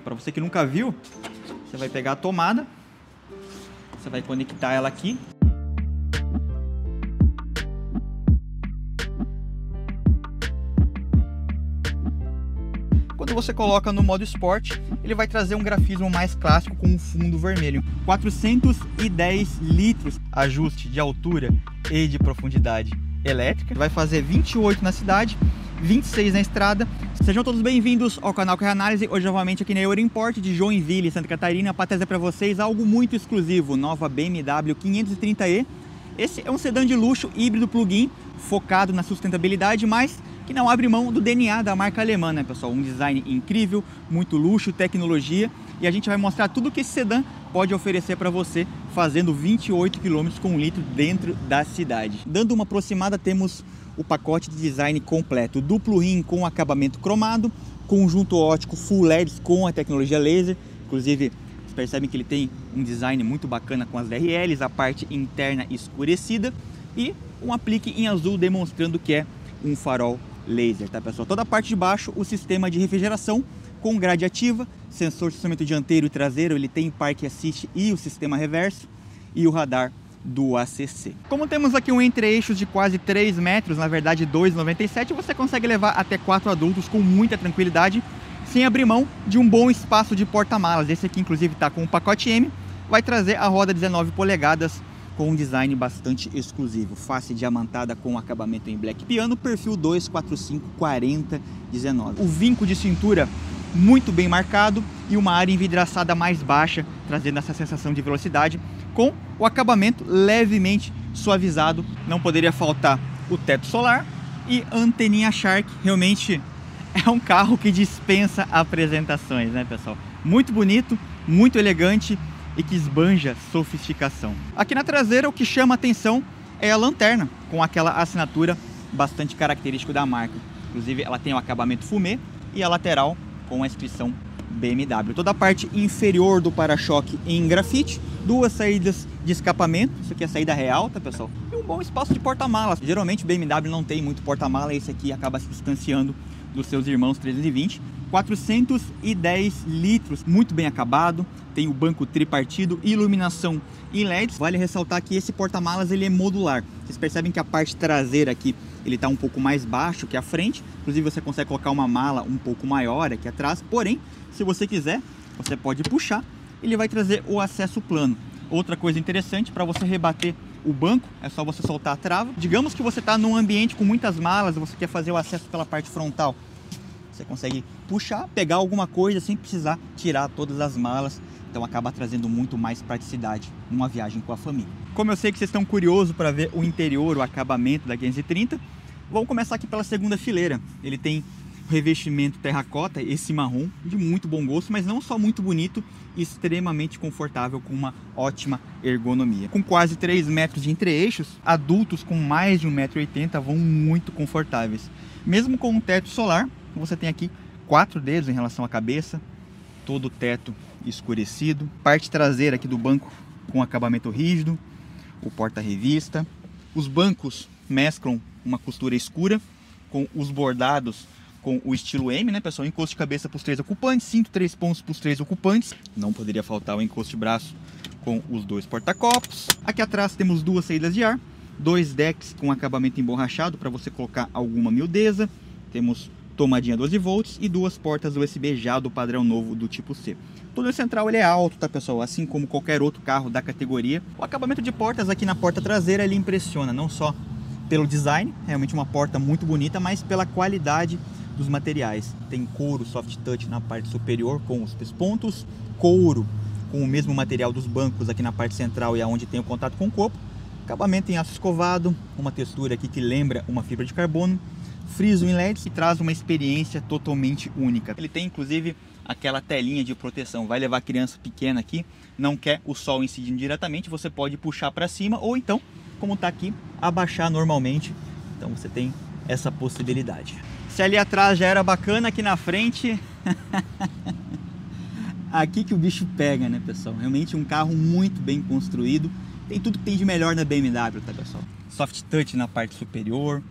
Para você que nunca viu, você vai pegar a tomada, você vai conectar ela aqui. Quando você coloca no modo Sport, ele vai trazer um grafismo mais clássico com um fundo vermelho. 410 litros, ajuste de altura e de profundidade elétrica. Vai fazer 28 na cidade, 26 na estrada. Sejam todos bem-vindos ao canal Carro Análise. Hoje novamente aqui na Euroimport de Joinville, Santa Catarina, para trazer para vocês algo muito exclusivo, nova BMW 530e. Esse é um sedã de luxo híbrido plug-in, focado na sustentabilidade, mas que não abre mão do DNA da marca alemã, né, pessoal? Um design incrível, muito luxo, tecnologia, e a gente vai mostrar tudo que esse sedã pode oferecer para você, fazendo 28 km com 1 litro dentro da cidade. Dando uma aproximada, temos o pacote de design completo, duplo rim com acabamento cromado, conjunto óptico full LEDs com a tecnologia laser. Inclusive, vocês percebem que ele tem um design muito bacana com as DRLs, a parte interna escurecida e um aplique em azul demonstrando que é um farol laser, tá, pessoal? Toda a parte de baixo, o sistema de refrigeração com grade ativa, sensor de estacionamento dianteiro e traseiro, ele tem Park Assist e o sistema reverso e o radar do ACC. Como temos aqui um entre-eixos de quase 3 metros, na verdade 2,97, você consegue levar até 4 adultos com muita tranquilidade, sem abrir mão de um bom espaço de porta-malas. Esse aqui inclusive está com o pacote M, vai trazer a roda 19 polegadas com um design bastante exclusivo, face diamantada com acabamento em black piano, perfil 245/4019. O vinco de cintura muito bem marcado e uma área envidraçada mais baixa, trazendo essa sensação de velocidade, com o acabamento levemente suavizado. Não poderia faltar o teto solar e anteninha Shark. Realmente é um carro que dispensa apresentações, né, pessoal? Muito bonito, muito elegante e que esbanja sofisticação. Aqui na traseira o que chama a atenção é a lanterna, com aquela assinatura bastante característica da marca. Inclusive ela tem o acabamento fumê e a lateral com a inscrição BMW. Toda a parte inferior do para-choque em grafite, duas saídas de escapamento, isso aqui é a saída real, tá, pessoal? E um bom espaço de porta-malas. Geralmente o BMW não tem muito porta-mala, esse aqui acaba se distanciando dos seus irmãos 320. 410 litros, muito bem acabado, tem o banco tripartido, iluminação em LEDs. Vale ressaltar que esse porta-malas ele é modular. Vocês percebem que a parte traseira aqui ele está um pouco mais baixo que a frente, inclusive você consegue colocar uma mala um pouco maior aqui atrás, porém, se você quiser, você pode puxar, ele vai trazer o acesso plano. Outra coisa interessante, para você rebater o banco, é só você soltar a trava. Digamos que você está num ambiente com muitas malas, você quer fazer o acesso pela parte frontal, você consegue puxar, pegar alguma coisa sem precisar tirar todas as malas. Então acaba trazendo muito mais praticidade numa viagem com a família. Como eu sei que vocês estão curiosos para ver o interior, o acabamento da 530, vamos começar aqui pela segunda fileira. Ele tem revestimento terracota, esse marrom, de muito bom gosto, mas não só muito bonito, extremamente confortável, com uma ótima ergonomia. Com quase 3 metros de entre-eixos, adultos com mais de 1,80 m vão muito confortáveis. Mesmo com um teto solar, você tem aqui 4 dedos em relação à cabeça, todo o teto escurecido, parte traseira aqui do banco com acabamento rígido, o porta-revista. Os bancos mesclam uma costura escura com os bordados com o estilo M, né, pessoal? Encosto de cabeça para os 3 ocupantes, cinto 3 pontos para os 3 ocupantes. Não poderia faltar o encosto de braço com os 2 porta-copos. Aqui atrás temos 2 saídas de ar, 2 decks com acabamento emborrachado para você colocar alguma miudeza. Temos tomadinha 12 volts e 2 portas USB já do padrão novo do tipo C. O túnel central ele é alto, tá, pessoal? Assim como qualquer outro carro da categoria. O acabamento de portas aqui na porta traseira ele impressiona, não só pelo design, realmente uma porta muito bonita, mas pela qualidade dos materiais. Tem couro soft touch na parte superior com os pespontos, couro com o mesmo material dos bancos aqui na parte central e aonde tem o contato com o corpo. Acabamento em aço escovado, uma textura aqui que lembra uma fibra de carbono. Friso em LEDs que traz uma experiência totalmente única. Ele tem inclusive aquela telinha de proteção. Vai levar criança pequena aqui, não quer o sol incidindo diretamente, você pode puxar para cima ou então, como está aqui, abaixar normalmente. Então você tem essa possibilidade. Se ali atrás já era bacana, aqui na frente aqui que o bicho pega, né, pessoal? Realmente um carro muito bem construído. Tem tudo que tem de melhor na BMW, tá, pessoal? Soft touch na parte superior,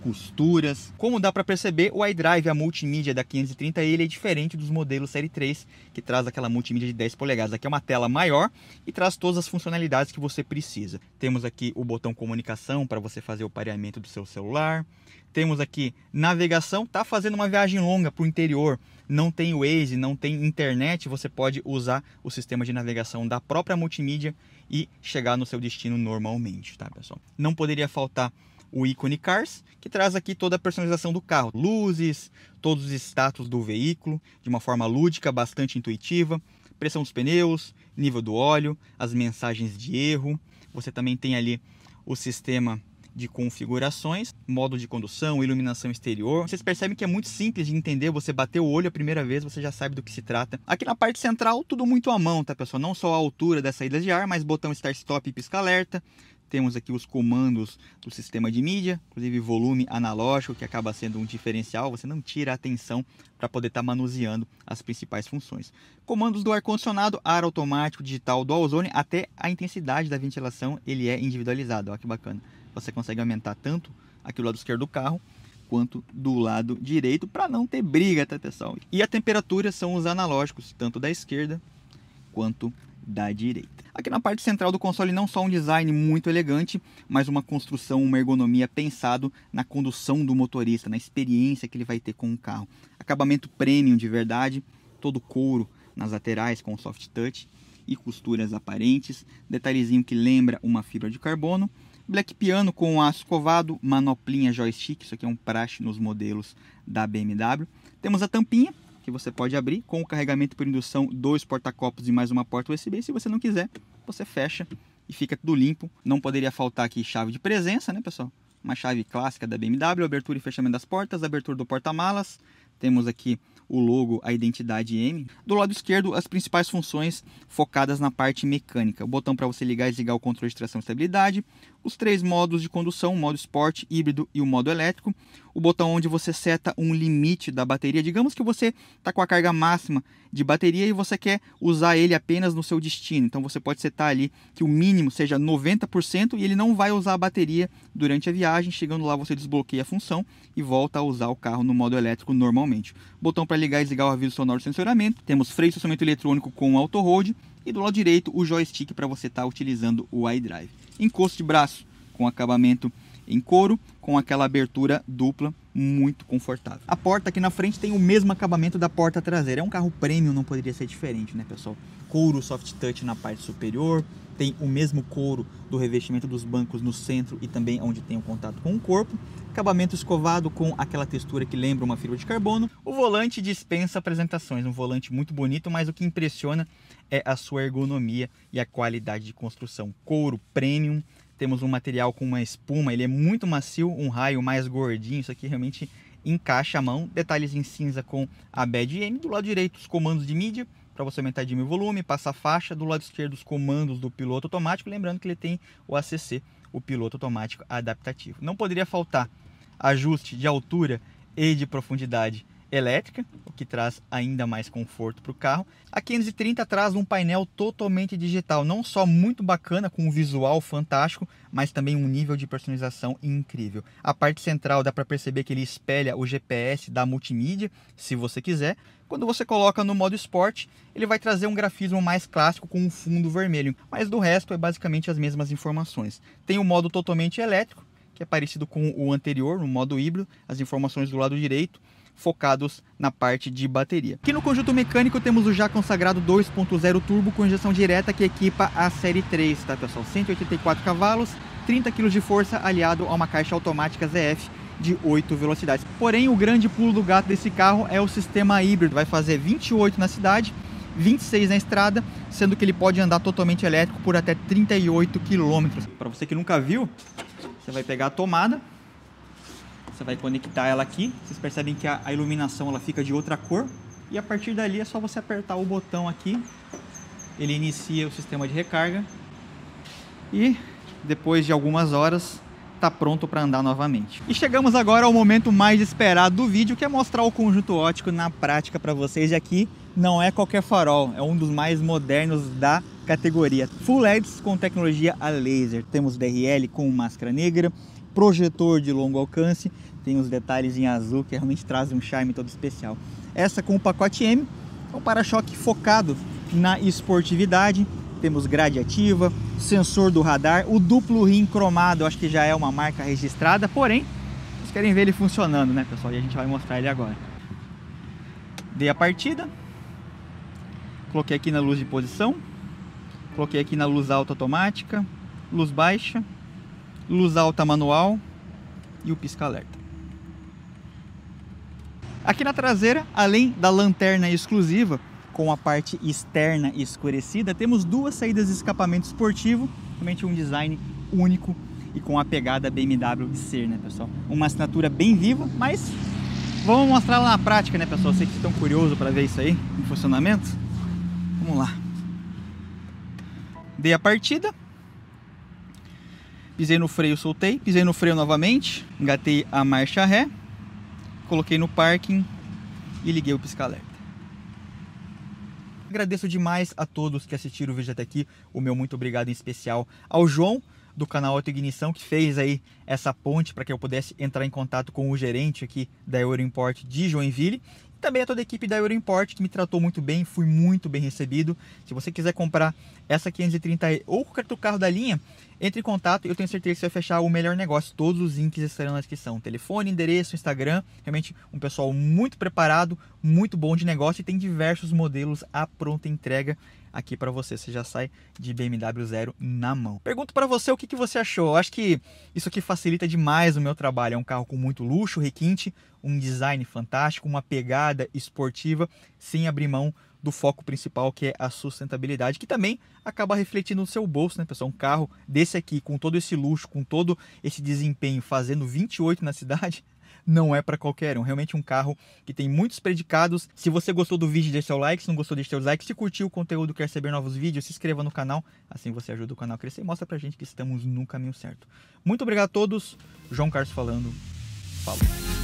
costuras. Como dá para perceber, o iDrive, a multimídia da 530, ele é diferente dos modelos Série 3, que traz aquela multimídia de 10 polegadas. Aqui é uma tela maior e traz todas as funcionalidades que você precisa. Temos aqui o botão comunicação para você fazer o pareamento do seu celular. Temos aqui navegação, tá fazendo uma viagem longa para o interior, não tem Waze, não tem internet, você pode usar o sistema de navegação da própria multimídia e chegar no seu destino normalmente, tá, pessoal? Não poderia faltar o ícone Cars, que traz aqui toda a personalização do carro, luzes, todos os status do veículo, de uma forma lúdica, bastante intuitiva, pressão dos pneus, nível do óleo, as mensagens de erro. Você também tem ali o sistema de configurações, modo de condução, iluminação exterior. Vocês percebem que é muito simples de entender, você bater o olho a primeira vez, você já sabe do que se trata. Aqui na parte central, tudo muito à mão, tá, pessoal? Não só a altura das saídas de ar, mas botão Start-Stop e pisca-alerta. Temos aqui os comandos do sistema de mídia, inclusive volume analógico, que acaba sendo um diferencial, você não tira a atenção para poder estar manuseando as principais funções. Comandos do ar-condicionado, ar automático, digital, dual zone, até a intensidade da ventilação ele é individualizado, olha que bacana. Você consegue aumentar tanto aqui do lado esquerdo do carro, quanto do lado direito, para não ter briga, tá, pessoal? E a temperatura são os analógicos, tanto da esquerda quanto da direita. Aqui na parte central do console, não só um design muito elegante, mas uma construção, uma ergonomia pensado na condução do motorista, na experiência que ele vai ter com o carro. Acabamento premium de verdade, todo couro nas laterais com soft touch e costuras aparentes, detalhezinho que lembra uma fibra de carbono. Black piano com aço escovado, manoplinha joystick, isso aqui é um praxe nos modelos da BMW. Temos a tampinha, que você pode abrir com o carregamento por indução, 2 porta-copos e mais uma porta USB. Se você não quiser, você fecha e fica tudo limpo. Não poderia faltar aqui chave de presença, né, pessoal? Uma chave clássica da BMW, abertura e fechamento das portas, abertura do porta-malas. Temos aqui o logo, a identidade M. Do lado esquerdo, as principais funções focadas na parte mecânica. O botão para você ligar e desligar o controle de tração e estabilidade. Os 3 modos de condução, o modo Sport, híbrido e o modo elétrico. O botão onde você seta um limite da bateria. Digamos que você está com a carga máxima de bateria e você quer usar ele apenas no seu destino. Então você pode setar ali que o mínimo seja 90% e ele não vai usar a bateria durante a viagem. Chegando lá você desbloqueia a função e volta a usar o carro no modo elétrico normalmente. Botão para ligar e desligar o aviso sonoro de sensoramento. Temos freio de estacionamento eletrônico com auto-hold. E do lado direito o joystick para você estar utilizando o iDrive. Encosto de braço com acabamento em couro, com aquela abertura dupla, muito confortável. A porta aqui na frente tem o mesmo acabamento da porta traseira. É um carro premium, não poderia ser diferente, né, pessoal? Couro soft touch na parte superior, tem o mesmo couro do revestimento dos bancos no centro e também onde tem o contato com o corpo. Acabamento escovado com aquela textura que lembra uma fibra de carbono. O volante dispensa apresentações, um volante muito bonito, mas o que impressiona é a sua ergonomia e a qualidade de construção. Couro premium, temos um material com uma espuma, ele é muito macio, um raio mais gordinho, isso aqui realmente encaixa a mão. Detalhes em cinza com a BAD-M. Do lado direito os comandos de mídia, para você aumentar de volume, passar faixa. Do lado esquerdo os comandos do piloto automático, lembrando que ele tem o ACC, o piloto automático adaptativo. Não poderia faltar ajuste de altura e de profundidade elétrica, o que traz ainda mais conforto para o carro. A 530 traz um painel totalmente digital, não só muito bacana, com um visual fantástico, mas também um nível de personalização incrível. A parte central dá para perceber que ele espelha o GPS da multimídia, se você quiser. Quando você coloca no modo Sport, ele vai trazer um grafismo mais clássico com um fundo vermelho, mas do resto é basicamente as mesmas informações. Tem o modo totalmente elétrico, que é parecido com o anterior, no modo híbrido, as informações do lado direito, focados na parte de bateria. Aqui no conjunto mecânico temos o já consagrado 2.0 turbo com injeção direta que equipa a série 3, tá, pessoal? 184 cavalos, 30 kg de força, aliado a uma caixa automática ZF de 8 velocidades. Porém, o grande pulo do gato desse carro é o sistema híbrido. Vai fazer 28 na cidade, 26 na estrada, sendo que ele pode andar totalmente elétrico por até 38 km. Para você que nunca viu, você vai pegar a tomada, você vai conectar ela aqui. Vocês percebem que a iluminação ela fica de outra cor. E a partir dali é só você apertar o botão aqui. Ele inicia o sistema de recarga. E depois de algumas horas está pronto para andar novamente. E chegamos agora ao momento mais esperado do vídeo, que é mostrar o conjunto óptico na prática para vocês. E aqui não é qualquer farol, é um dos mais modernos da categoria. Full LEDs com tecnologia a laser. Temos DRL com máscara negra, projetor de longo alcance, tem os detalhes em azul que realmente trazem um charme todo especial. Essa com o pacote M, é um para-choque focado na esportividade. Temos grade ativa, sensor do radar, o duplo rim cromado, eu acho que já é uma marca registrada, porém, vocês querem ver ele funcionando, né, pessoal? E a gente vai mostrar ele agora. Dei a partida, coloquei aqui na luz de posição, coloquei aqui na luz alta automática, luz baixa, luz alta manual e o pisca-alerta. Aqui na traseira, além da lanterna exclusiva, com a parte externa escurecida, temos duas saídas de escapamento esportivo, realmente um design único e com a pegada BMW de ser, né, pessoal? Uma assinatura bem viva, mas vamos mostrar lá na prática, né, pessoal? Vocês que estão curiosos para ver isso aí em funcionamento, vamos lá. Dei a partida, pisei no freio, soltei, pisei no freio novamente, engatei a marcha ré, coloquei no parking e liguei o pisca-alerta. Agradeço demais a todos que assistiram o vídeo até aqui. O meu muito obrigado em especial ao João do canal Autoignição, que fez aí essa ponte para que eu pudesse entrar em contato com o gerente aqui da Euro Import de Joinville. E também a toda a equipe da Euro Import que me tratou muito bem, fui muito bem recebido. Se você quiser comprar essa 530e ou qualquer outro carro da linha, entre em contato, eu tenho certeza que você vai fechar o melhor negócio. Todos os links estarão na descrição. Telefone, endereço, Instagram. Realmente um pessoal muito preparado, muito bom de negócio e tem diversos modelos à pronta entrega aqui para você. Você já sai de BMW zero na mão. Pergunto para você o que você achou. Eu acho que isso aqui facilita demais o meu trabalho. É um carro com muito luxo, requinte, um design fantástico, uma pegada esportiva, sem abrir mão do foco principal, que é a sustentabilidade, que também acaba refletindo no seu bolso, né, pessoal? Um carro desse aqui, com todo esse luxo, com todo esse desempenho, fazendo 28 na cidade, não é para qualquer um. Realmente um carro que tem muitos predicados. Se você gostou do vídeo, deixe seu like. Se não gostou, deixe seu dislike. Se curtiu o conteúdo, quer saber novos vídeos, se inscreva no canal. Assim você ajuda o canal a crescer e mostra pra gente que estamos no caminho certo. Muito obrigado a todos. João Carlos falando. Falou.